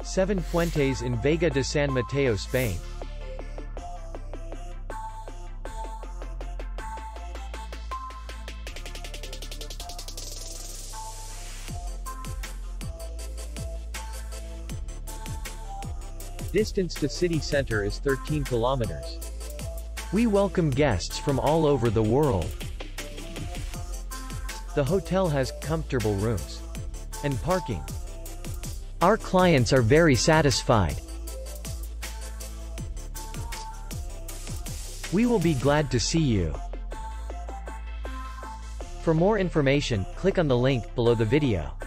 7 Fuentes in Vega de San Mateo, Spain. Distance to city center is 13 kilometers. We welcome guests from all over the world. The hotel has comfortable rooms and parking. Our clients are very satisfied. We will be glad to see you. For more information, click on the link below the video.